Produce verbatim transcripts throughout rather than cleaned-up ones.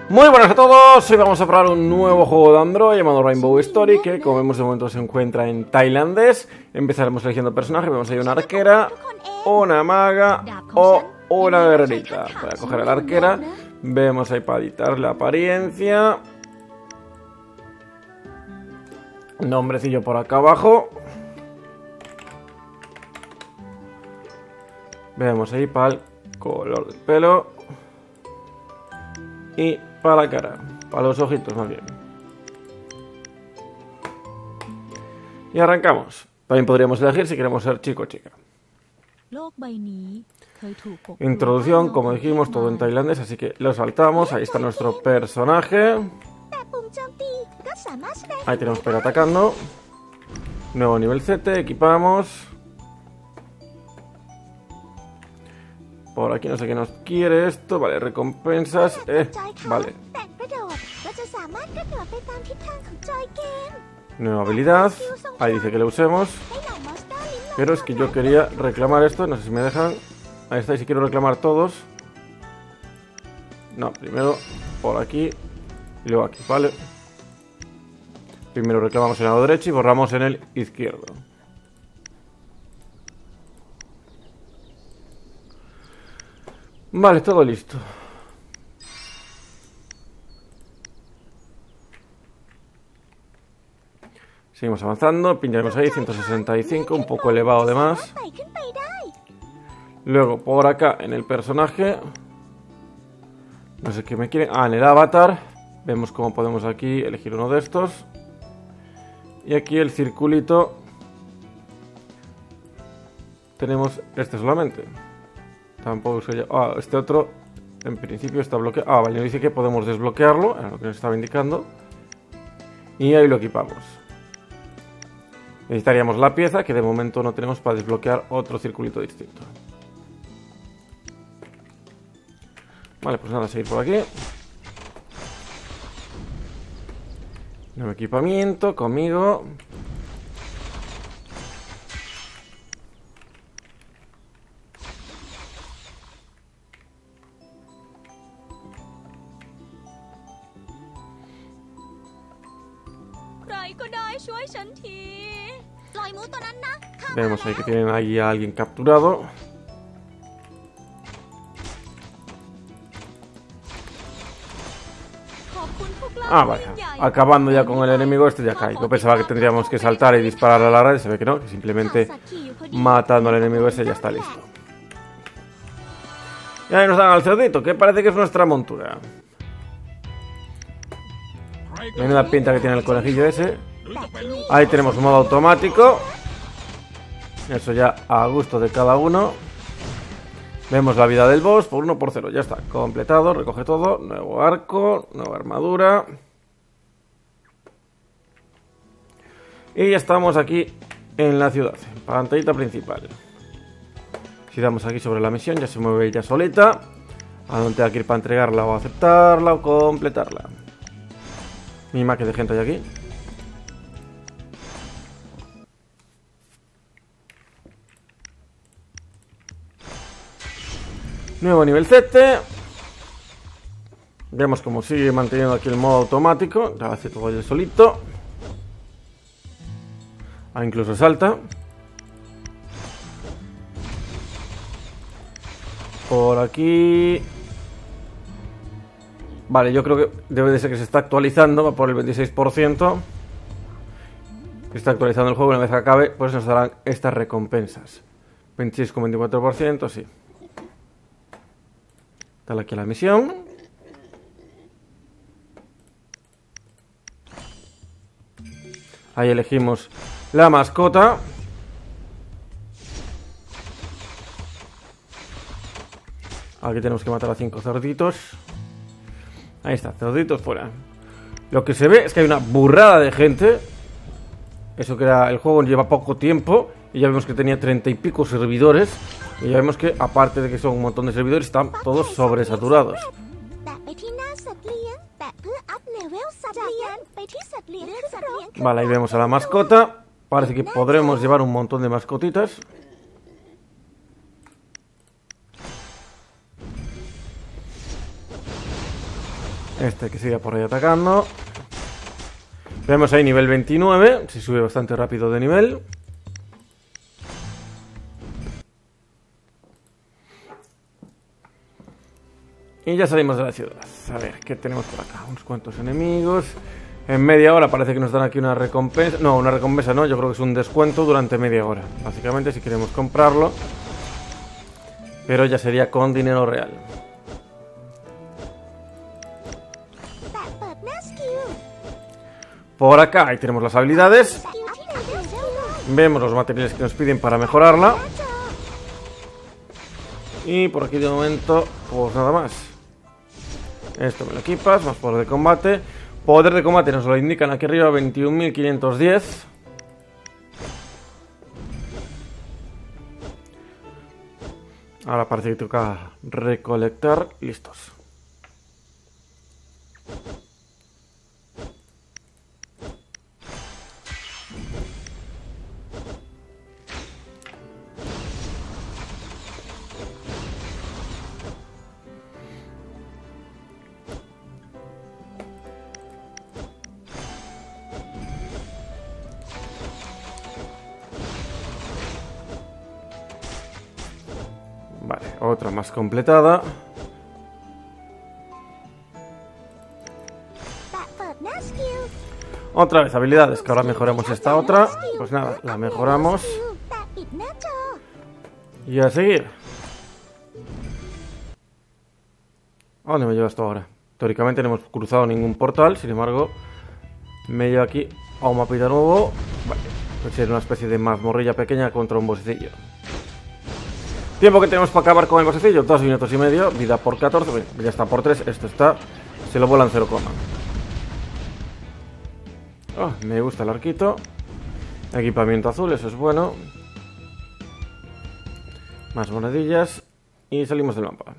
Muy buenas a todos, hoy vamos a probar un nuevo juego de Android llamado Rainbow Story, que como vemos de momento se encuentra en tailandés. Empezaremos eligiendo personaje, vemos ahí una arquera, una maga o una guerrerita. Para coger a la arquera, vemos ahí para editar la apariencia. Nombrecillo por acá abajo. Vemos ahí para el color del pelo. Y para la cara, para los ojitos más bien. Y arrancamos. También podríamos elegir si queremos ser chico o chica. Introducción, como dijimos, todo en tailandés, así que lo saltamos. Ahí está nuestro personaje. Ahí tenemos para ir atacando. Nuevo nivel siete, equipamos. Por aquí no sé qué nos quiere esto. Vale, recompensas. Eh, vale. Nueva habilidad. Ahí dice que lo usemos. Pero es que yo quería reclamar esto. No sé si me dejan. Ahí está, y si quiero reclamar todos. No, primero por aquí. Y luego aquí, vale. Primero reclamamos en el lado derecho y borramos en el izquierdo. Vale, todo listo. Seguimos avanzando, pincharemos ahí, ciento sesenta y cinco, un poco elevado además. Luego, por acá, en el personaje. No sé qué me quieren. Ah, en el avatar. Vemos cómo podemos aquí elegir uno de estos. Y aquí el circulito. Tenemos este solamente. Tampoco soy yo. Ah, este otro en principio está bloqueado. Ah, vale, nos dice que podemos desbloquearlo, es lo que nos estaba indicando. Y ahí lo equipamos. Necesitaríamos la pieza, que de momento no tenemos para desbloquear otro circulito distinto. Vale, pues nada, seguir por aquí. Nuevo equipamiento, conmigo. Vemos ahí que tienen ahí a alguien capturado. Ah, vaya. Acabando ya con el enemigo, este ya cae. Yo pensaba que tendríamos que saltar y disparar a la red. Se ve que no, que simplemente matando al enemigo ese ya está listo. Y ahí nos dan al cerdito, que parece que es nuestra montura. Menuda pinta que tiene el conejillo ese. Ahí tenemos un modo automático. Eso ya a gusto de cada uno. Vemos la vida del boss por uno por cero. Ya está, completado, recoge todo. Nuevo arco, nueva armadura. Y ya estamos aquí en la ciudad, pantallita principal. Si damos aquí sobre la misión, ya se mueve ella solita. A donde tenga que ir para entregarla o aceptarla o completarla. Mima que de gente hay aquí. Nuevo nivel siete. Vemos como sigue manteniendo aquí el modo automático. Ya hace todo él solito. Ah, incluso salta. Por aquí. Vale, yo creo que debe de ser que se está actualizando. Va por el veintiséis por ciento. Está actualizando el juego. Una vez que acabe, pues nos darán estas recompensas. veintiséis coma veinticuatro por ciento, sí. Dale aquí a la misión. Ahí elegimos la mascota. Aquí tenemos que matar a cinco cerditos. Ahí está, cerditos fuera. Lo que se ve es que hay una burrada de gente. Eso que era, el juego lleva poco tiempo. Y ya vemos que tenía treinta y pico servidores. Y ya vemos que, aparte de que son un montón de servidores, están todos sobresaturados. Vale, ahí vemos a la mascota. Parece que podremos llevar un montón de mascotitas. Este que sigue por ahí atacando. Vemos ahí nivel veintinueve. Se sube bastante rápido de nivel. Y ya salimos de la ciudad. A ver, ¿qué tenemos por acá? Unos cuantos enemigos. En media hora parece que nos dan aquí una recompensa. No, una recompensa no, yo creo que es un descuento durante media hora. Básicamente si queremos comprarlo. Pero ya sería con dinero real. Por acá, ahí tenemos las habilidades. Vemos los materiales que nos piden para mejorarla. Y por aquí de momento, pues nada más. Esto me lo equipas, más poder de combate. Poder de combate nos lo indican aquí arriba, veintiún mil quinientos diez. Ahora parece que toca recolectar. Listos. Vale, otra más completada. Otra vez habilidades, que ahora mejoramos esta otra. Pues nada, la mejoramos. Y a seguir. ¿A dónde me lleva esto ahora? Teóricamente no hemos cruzado ningún portal, sin embargo me lleva aquí a un mapita nuevo. Vale, pues es una especie de mazmorrilla pequeña contra un bosecillo. Tiempo que tenemos para acabar con el bosecillo, dos minutos y medio. Vida por catorce, ya está por tres. Esto está, se lo vuelan cero coma. Oh, me gusta el arquito. Equipamiento azul, eso es bueno. Más monedillas. Y salimos del mapa.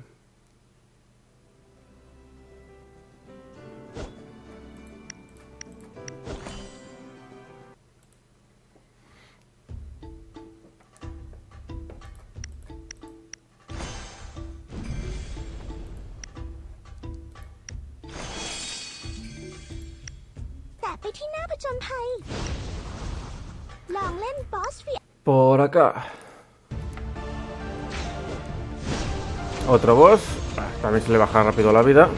Por acá. Otro boss. También se le baja rápido la vida.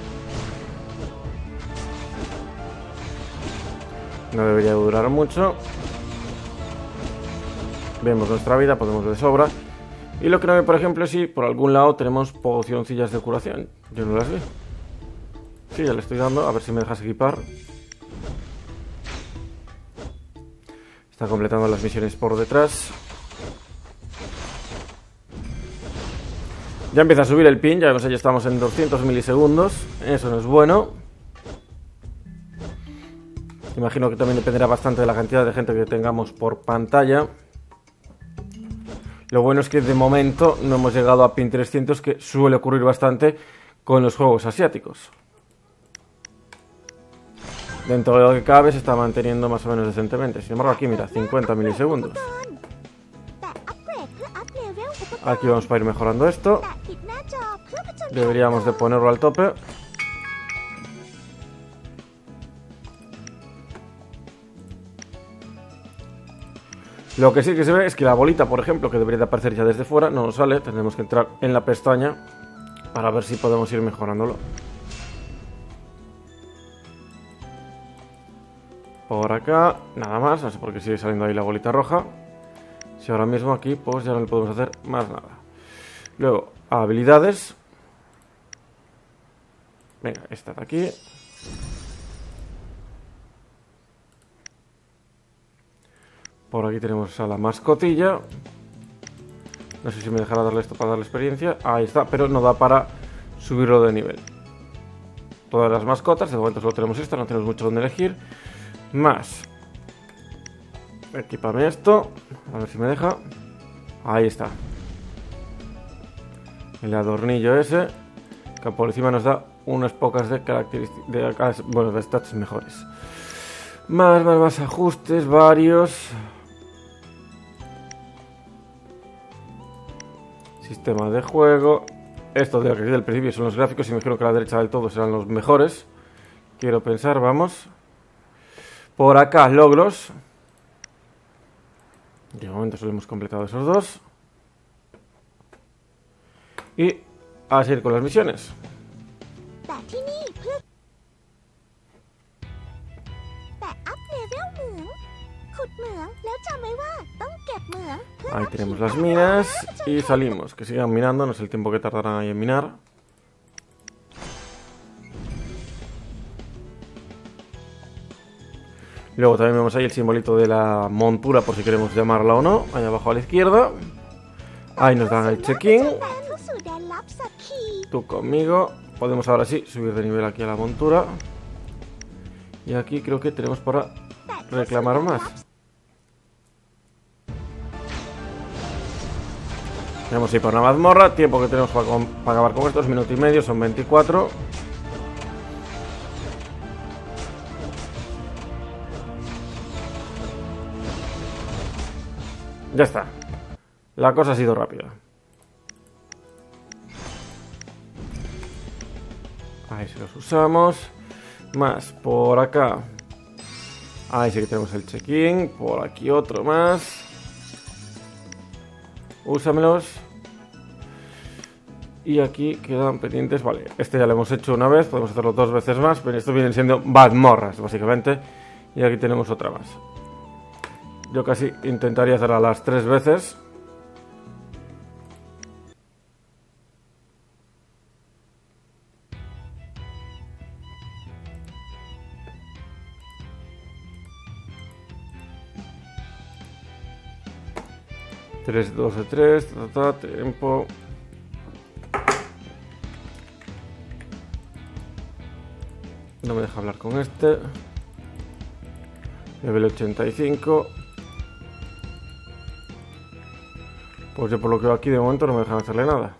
No debería durar mucho. Vemos nuestra vida, podemos de sobra. Y lo que no ve, por ejemplo, es si por algún lado tenemos pocioncillas de curación. Yo no las vi. Sí, ya le estoy dando, a ver si me dejas equipar. Está completando las misiones por detrás. Ya empieza a subir el ping, ya vemos, ya estamos en doscientos milisegundos. Eso no es bueno. Imagino que también dependerá bastante de la cantidad de gente que tengamos por pantalla. Lo bueno es que de momento no hemos llegado a ping trescientos, que suele ocurrir bastante con los juegos asiáticos. Dentro de lo que cabe se está manteniendo más o menos decentemente. Sin embargo aquí, mira, cincuenta milisegundos. Aquí vamos para ir mejorando esto. Deberíamos de ponerlo al tope. Lo que sí que se ve es que la bolita, por ejemplo, que debería de aparecer ya desde fuera, no nos sale. Tendremos que entrar en la pestaña para ver si podemos ir mejorándolo. Por acá, nada más, no sé por qué sigue saliendo ahí la bolita roja. Si ahora mismo aquí, pues ya no le podemos hacer más nada. Luego, habilidades. Venga, esta de aquí. Por aquí tenemos a la mascotilla. No sé si me dejará darle esto para darle experiencia. Ahí está, pero no da para subirlo de nivel. Todas las mascotas, de momento solo tenemos esta, no tenemos mucho donde elegir. Más. Equípame esto. A ver si me deja. Ahí está. El adornillo ese. Que por encima nos da unas pocas de características. Bueno, de stats mejores. Más, más, más ajustes. Varios. Sistema de juego. esto de aquí del principio son los gráficos y me imagino que a la derecha del todo serán los mejores. Quiero pensar, vamos. Por acá, logros. De momento solo hemos completado esos dos. Y a seguir con las misiones. Ahí tenemos las minas y salimos. Que sigan minando, no sé el tiempo que tardarán ahí en minar. Luego también vemos ahí el simbolito de la montura, por si queremos llamarla o no. Ahí abajo a la izquierda. Ahí nos dan el check-in. Tú conmigo. Podemos ahora sí subir de nivel aquí a la montura. Y aquí creo que tenemos para reclamar más. Tenemos ahí por una mazmorra. Tiempo que tenemos para, para acabar con estos. Minuto y medio, son veinticuatro. Ya está. La cosa ha sido rápida. Ahí se los usamos. Más por acá. Ahí sí que tenemos el check-in. Por aquí otro más. Úsamelos. Y aquí quedan pendientes. Vale, este ya lo hemos hecho una vez. Podemos hacerlo dos veces más. Pero esto vienen siendo mazmorras, básicamente. Y aquí tenemos otra más. Yo casi intentaría hacerla las tres veces. tres, dos, tres, ta, ta, tiempo. No me deja hablar con este. Level ochenta y cinco. Pues yo por lo que veo aquí de momento no me dejan hacerle nada.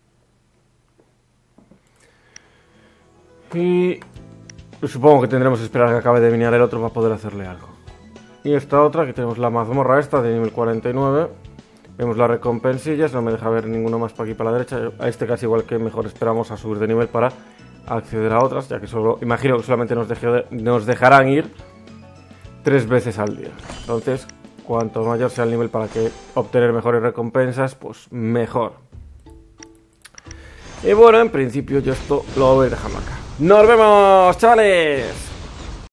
Y supongo que tendremos que esperar a que acabe de minar el otro para poder hacerle algo. Y esta otra, que tenemos la mazmorra esta de nivel cuarenta y nueve. Vemos las recompensillas, no me deja ver ninguno más para aquí para la derecha. A este casi igual que mejor esperamos a subir de nivel para acceder a otras, ya que solo, imagino que solamente nos, de, nos dejarán ir tres veces al día. Entonces, cuanto mayor sea el nivel para que obtener mejores recompensas, pues mejor. Y bueno, en principio yo esto lo voy dejando acá. ¡Nos vemos, chavales!